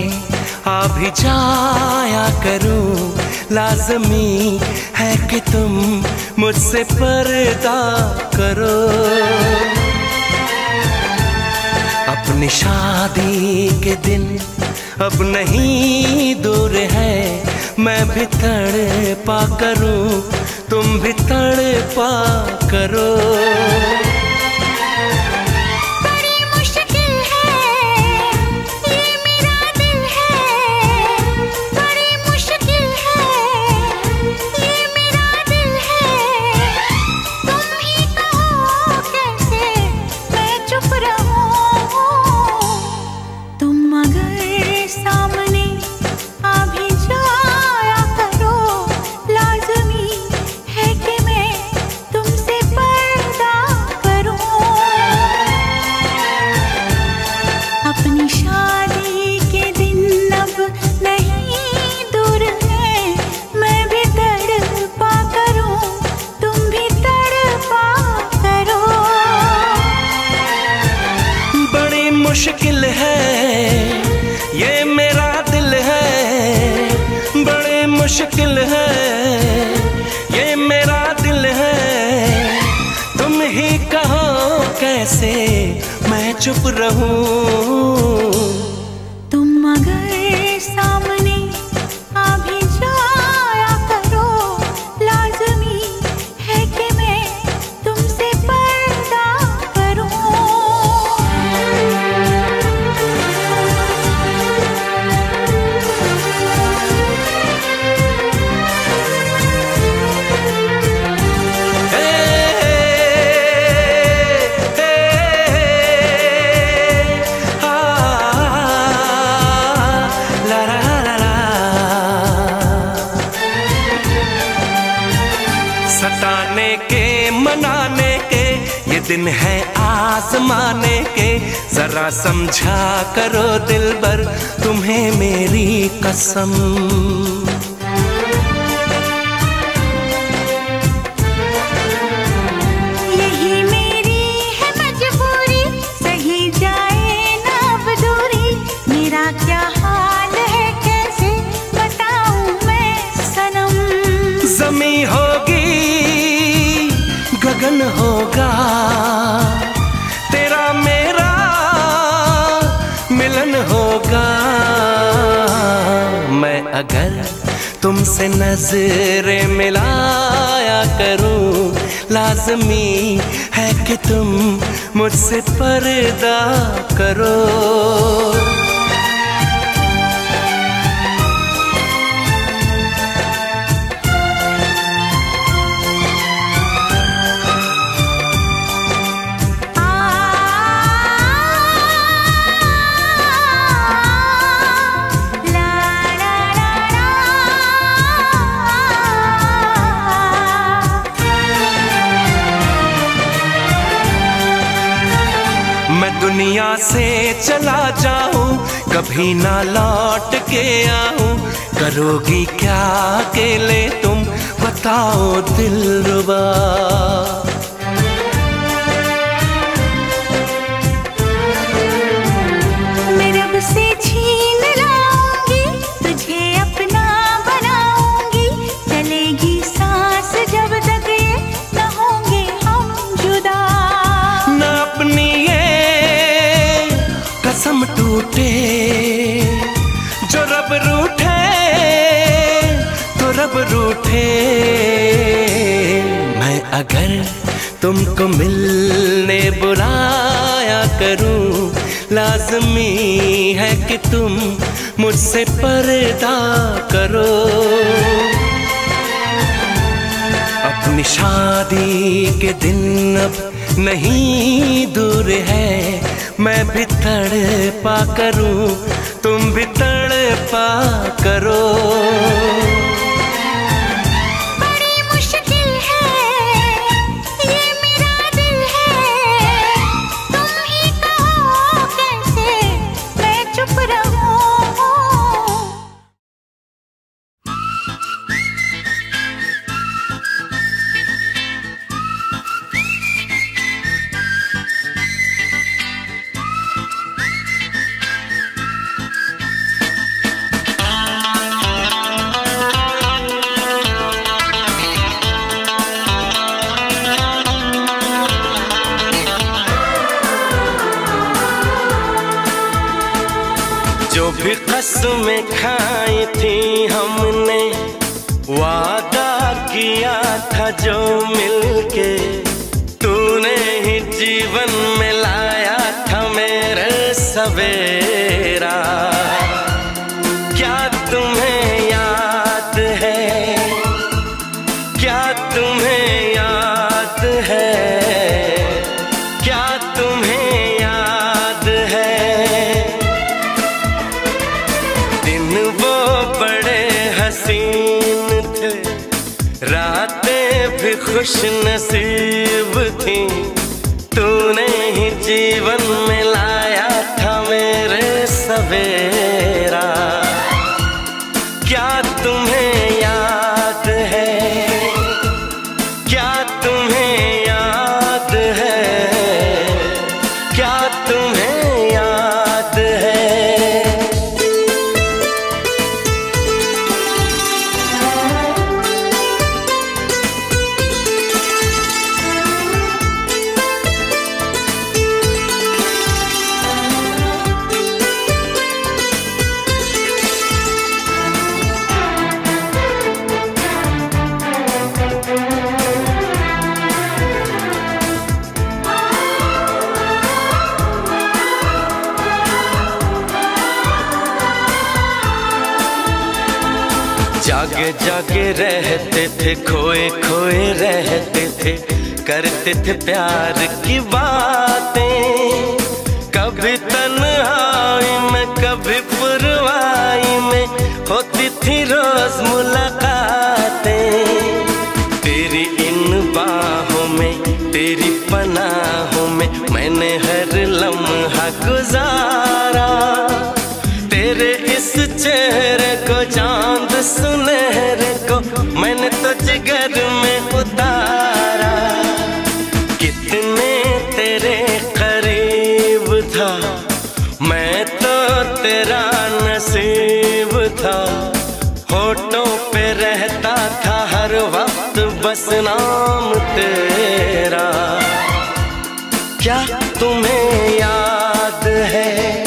आ भी जाया करूं, लाज़मी है कि तुम मुझसे पर्दा करो। अपनी शादी के दिन अब नहीं दूर है, मैं भी तड़पा करूं, तुम भी तड़पा करो। मुश्किल है ये मेरा दिल है, बड़े मुश्किल है ये मेरा दिल है। तुम ही कहो कैसे मैं चुप रहूं। तुम अगर सामने आ भी जाया करो, लाज़मी है कि मैं तुमसे पर्दा करूं। सताने के मनाने के ये दिन है आजमाने के, जरा समझा करो दिलबर तुम्हें मेरी कसम। यही मेरी है मजबूरी, सही जाए ना अब दूरी। मेरा क्या हाल है कैसे बताऊं मैं सनम। ज़मीं होगी गगन होगा, तेरा मेरा मिलन होगा। मैं अगर तुमसे नजरें मिलाया करूं, लाज़मी है कि तुम मुझसे पर्दा करो। मैं दुनिया से चला जाऊं, कभी ना लौट के आऊं। करोगी क्या अकेले तुम बताओ दिलरुबा। मैं रब से छीन लाऊंगी, तुझे अपना बनाऊंगी। चलेगी सांस जब तक ये न होंगे हम जुदा। न अपनी कसम टूटे, जो रब रूठे तो रब रूठे। मैं अगर तुमको मिलने बुलाया करूं, लाज़मी है कि तुम मुझसे पर्दा करो। अपनी शादी के दिन अब नहीं दूर है, मैं भी तड़पा करूं, तुम भी तड़पा करो। बड़ी मुश्किल है ये मेरा दिल है, तुम ही कहो कैसे मैं चुप रहूं। जो भी कसमें खाई थी हमने, वादा किया था जो मिलके, तूने ही जीवन में लाया था मेरे सवेरा। क्या तुम्हें याद है, क्या तुम्हें याद है, क्या तुम्हें याद है? दिन वो बड़े हसीन थे, रातें भी खुश नसीब थी, तूने ही जीवन में लाया था मेरे सवेरा। क्या तुम्हें याद है, क्या तुम्हें याद है, क्या तुम्हें याद है? जागे जागे रहते थे, खोए खोए रहते थे, करते थे प्यार की बातें। कभी तन्हाई में कभी पुरवाई में होती थी रोज मुलाकातें। तेरी इन बाहों में, तेरी पनाहों में मैंने हर लम्हा गुजारा। तेरे इस चेहरे को, चांद सुनहरे को मैंने तो जिगर में उतारा। कितने तेरे करीब था, मैं तो तेरा नसीब था। होठों पे रहता था हर वक्त बस नाम तेरा। क्या तुम्हें याद है?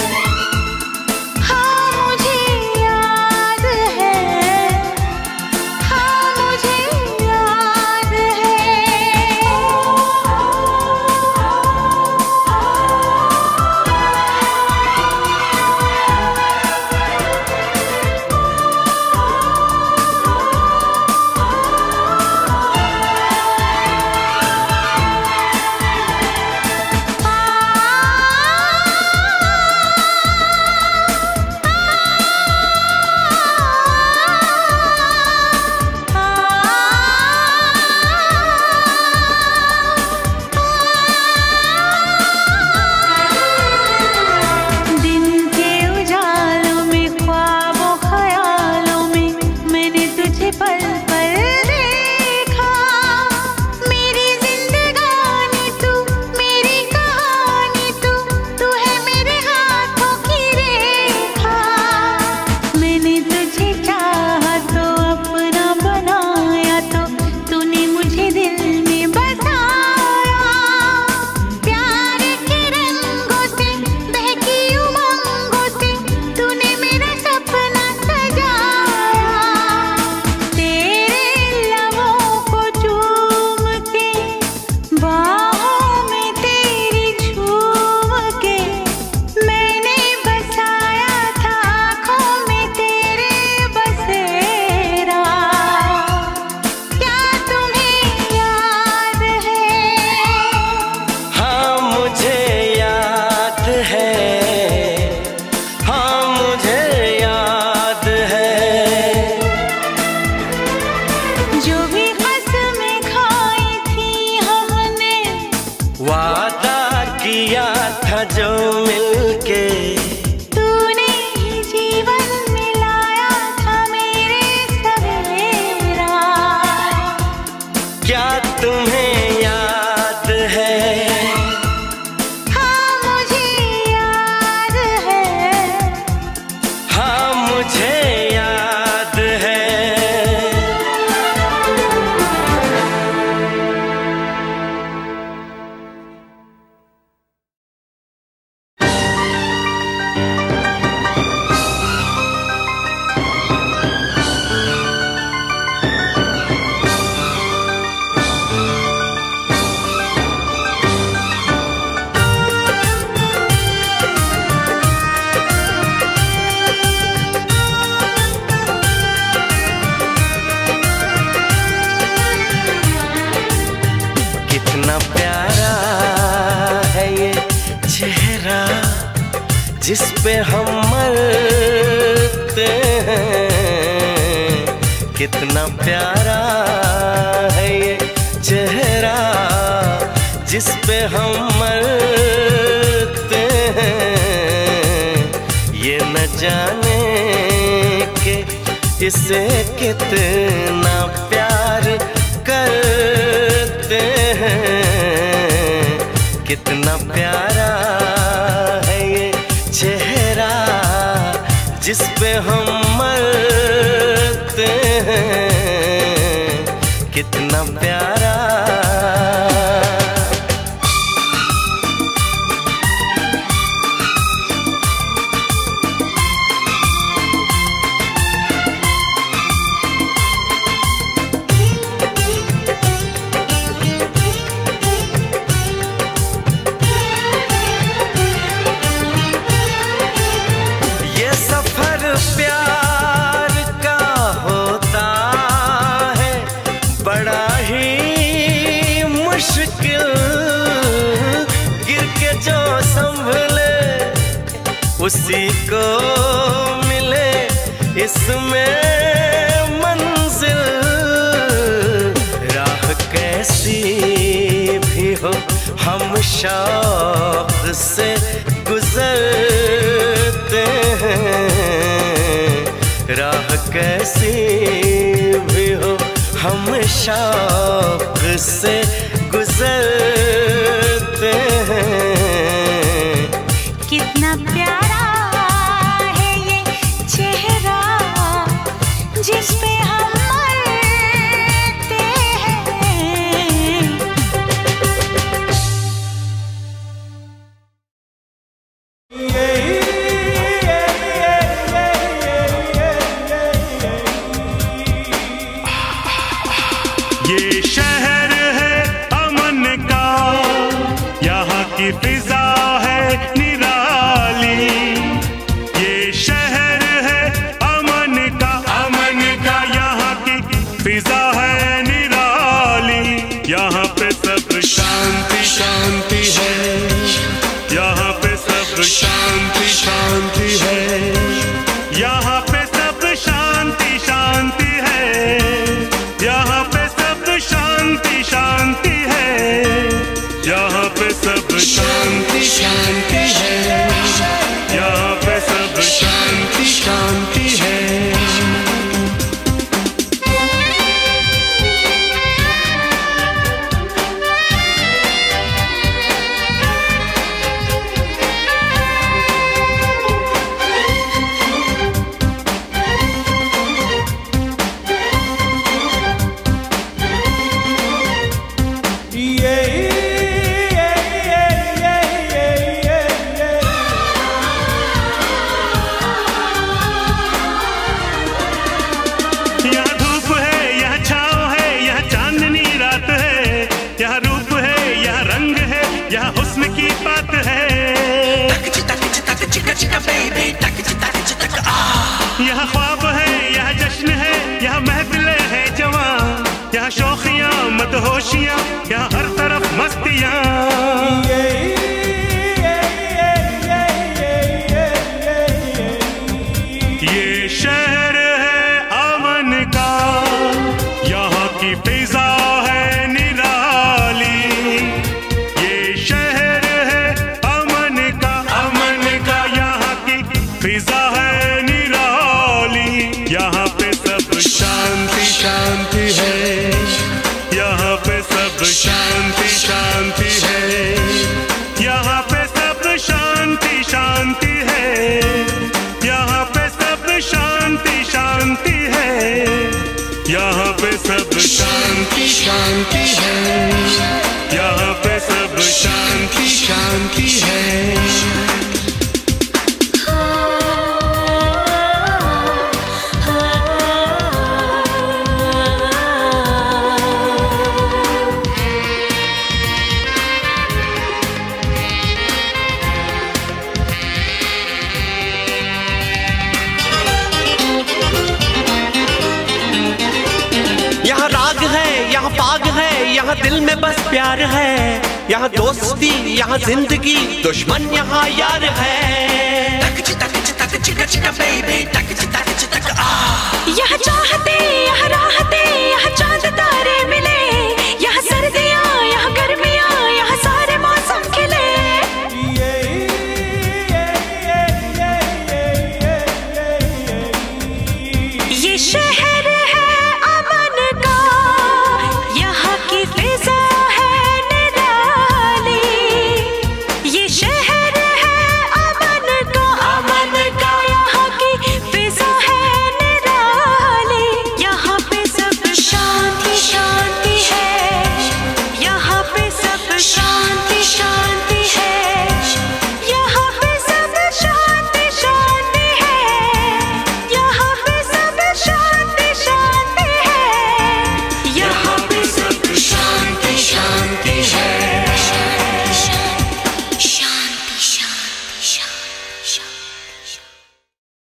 जो मिलके तूने ही जीवन में लाया था मेरे सवेरा। क्या तुम्हें याद है? हाँ मुझे याद है, हाँ मुझे याद है। जिस पे हम मरते हैं। कितना प्यारा है ये चेहरा जिस पे हम मरते हैं। ये न जाने कि इसे कितना प्यार करते हैं। कितना प्यारा है ये चेहरा जिस पे हम मरते हैं। कितना प्यारा। प्यार का होता है बड़ा ही मुश्किल। गिर के जो संभले उसी को मिले इसमें मंजिल। राह कैसी भी हो हम शौक से गुजरते हैं। राह कैसी भी हो हम शौक से गुजरते हैं। कितना प्यारा है ये चेहरा जिस पे हम मरते हैं। ये शहर है अमन का, यहाँ की फिजा है निराली। ये शहर है अमन का यहाँ की फिजा है निराली। यहाँ पे सब शांति शांति है, यहाँ पे सब शांति शांति है, यहाँ पे सब शांति शांति है, यहाँ पे शांति शांति है, यहाँ पे सब शांति शांति है, यहाँ पे सब शांति शांति है। यहाँ ख्वाब है, यहाँ जश्न है, यहाँ महफिलें हैं जवां, यहाँ शौखियाँ मदहोशियाँ, यहाँ हर तरफ मस्तियाँ। ये शहर है अमन का, यहाँ की फिजा है निराली। ये शहर है अमन का यहाँ की फिजा है निराली। यहाँ पे सब शांति शांति है, यहाँ पे सब शांति शांति है, यहाँ पे सब शांति शांति है, यहाँ पे सब शांति शांति है, यहाँ पे सब शांति यहाँ दिल में बस प्यार है, यहाँ दोस्ती, यहाँ जिंदगी, दुश्मन यहाँ यार है।